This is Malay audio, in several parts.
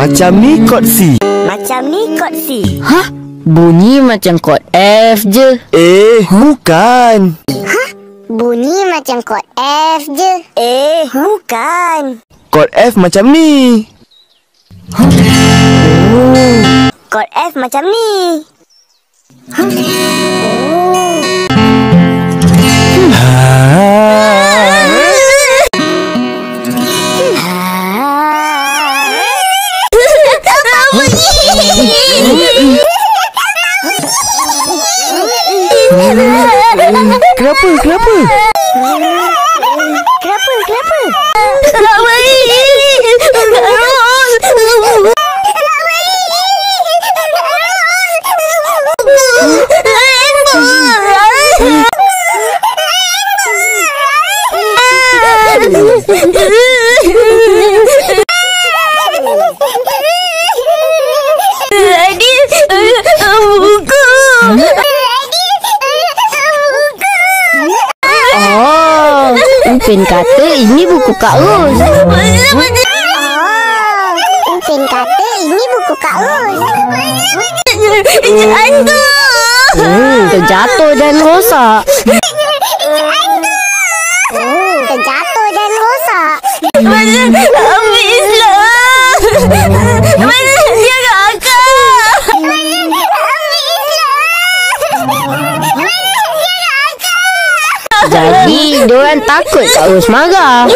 Macam ni kod C. Macam ni kod C. Hah? Bunyi macam kod F je. Bukan. Bunyi macam kod F je. Bukan. Kod F macam ni. Kod F macam ni. Kenapa? Kenapa? Tak baik. Upin kata ini buku Kak Ros. Upin kata ini buku Kak Ros. Terjatuh dan rosak. Terjatuh dan rosak. Habislah. Mana dia kakak? Jadi, diorang takut Kak Ros marah.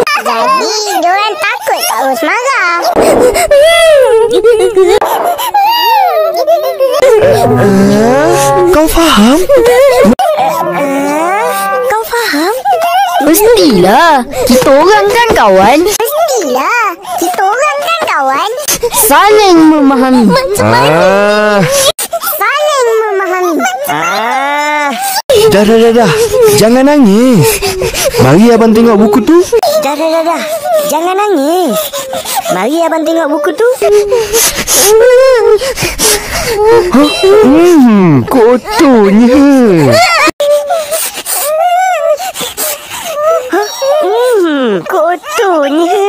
Kau faham? Mestilah. Kita orang kan kawan. Saling memahami. Dah. Jangan nangis. Mari abang tengok buku tu. Dah. Jangan nangis. Mari abang tengok buku tu. Kotornya. Kotornya.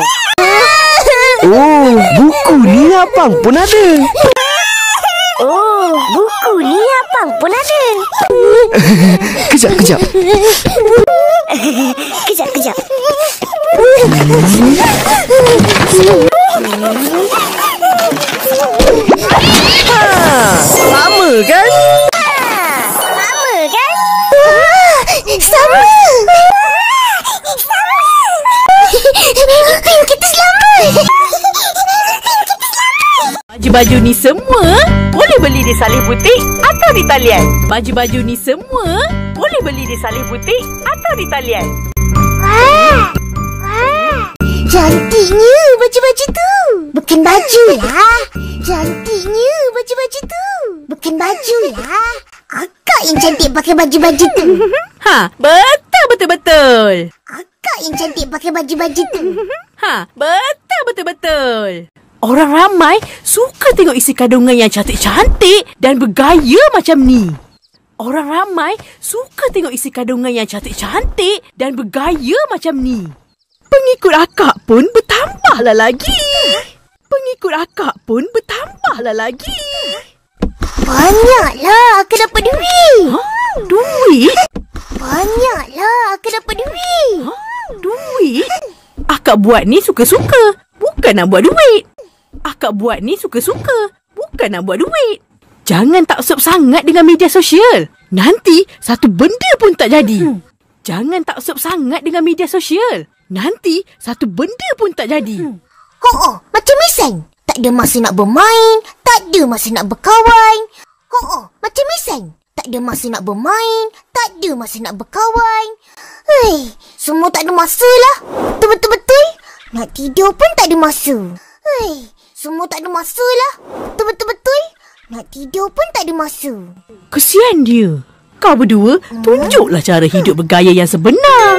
Oh, buku ni abang pun ada. Kejap. Kejap. Sama kan? Sama. Ipin kita selamat. Baju-baju ni semua boleh beli di Saleh Butik atau di talian. Baju-baju ni semua boleh beli di Saleh Butik atau di talian. Cantiknya baju-baju tu. Bukan baju lah. Cantiknya baju-baju tu. Bukan baju lah. Akak yang cantik pakai baju-baju tu. Betul. Akak yang cantik pakai baju-baju tu. Betul. Orang ramai suka tengok isi kandungan yang cantik-cantik dan bergaya macam ni. Orang ramai suka tengok isi kandungan yang cantik-cantik dan bergaya macam ni. Pengikut akak pun bertambahlah lagi. Banyaklah aku dapat duit. Duit? Banyaklah aku dapat duit. Duit? Akak buat ni suka-suka, bukan nak buat duit. Jangan taksub sangat dengan media sosial. Nanti satu benda pun tak jadi. Macam Miseng. Tak ada masa nak bermain, tak ada masa nak berkawan. Macam Miseng. Tak ada masa nak bermain, tak ada masa nak berkawan. Semua tak ada masa lah. Betul-betul. Nak tidur pun tak ada masa. Semua tak ada masa lah. Betul-betul. Nak tidur pun tak ada masa. Kesian dia. Kau berdua tunjuklah cara hidup bergaya yang sebenar.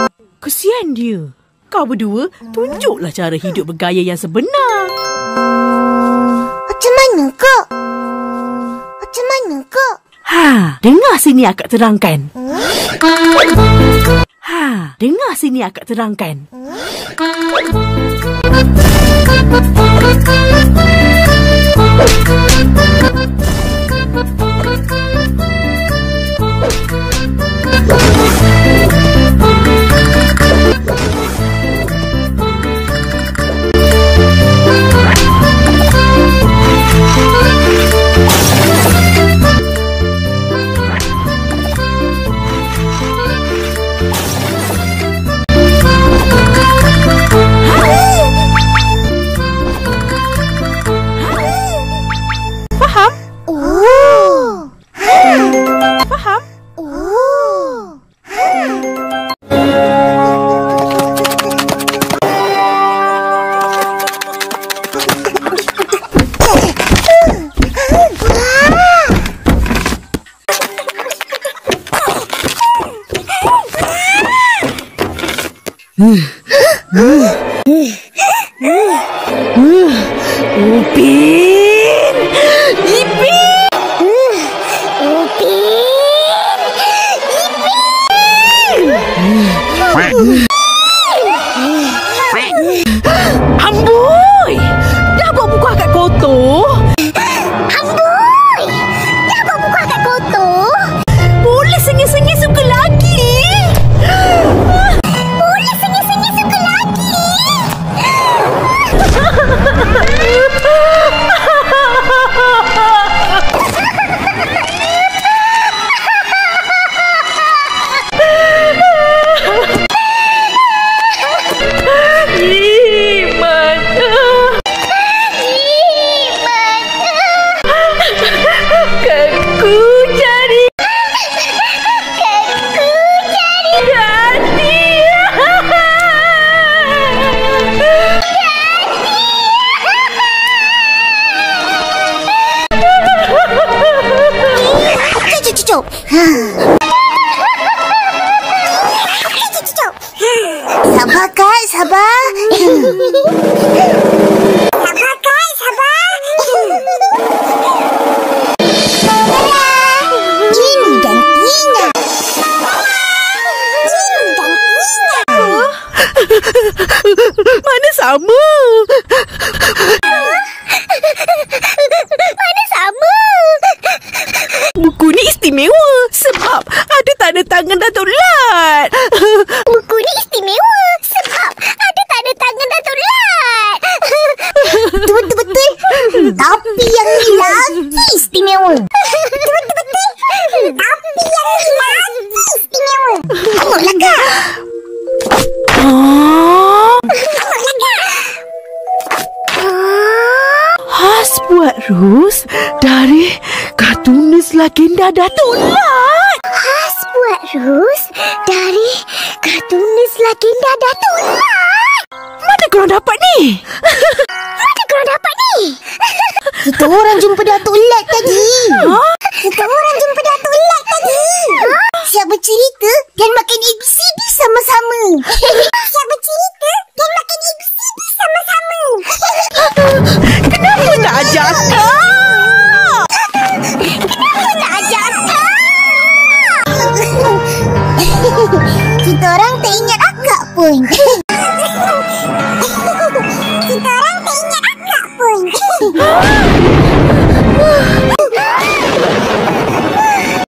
Macam mana kak? Dengar sini akak terangkan. Upin! Ipin! Amboi! Dah buat buku akak kotor? Amboi! Dah buat buku akak kotor? Boleh sengih-sengih suka lagi? Boleh sengih-sengih suka lagi? Cucuk. Sabar Kak, sabar. Sabar Kak, sabar. Jin dan Tina. Jin dan Tina. Mana sama? Mana sama? Buku ni istimewa sebab ada tanda tangan Datuk Lat. Buku ni istimewa sebab ada tanda tangan Datuk Lat. Betul-betul. Tapi yang ni lagi istimewa. Betul-betul. Tapi yang ni lagi istimewa. Tengoklah Kak. Tengoklah Kak. Khas buat Ros dari kartunis legenda Datuk Lat. Khas buat Ros dari kartunis legenda Datuk Lat. Mana korang dapat ni? Mana korang dapat ni? Kita orang jumpa Datuk Lat tadi. Kita orang jumpa Datuk Lat tadi. Siap bercerita dan makan ABCD sama-sama. Siap bercerita dan makan ABCD sama-sama. Kenapa tak ajak kau? Kenapa tak ajak Kak? Kita orang tak ingat akak pun.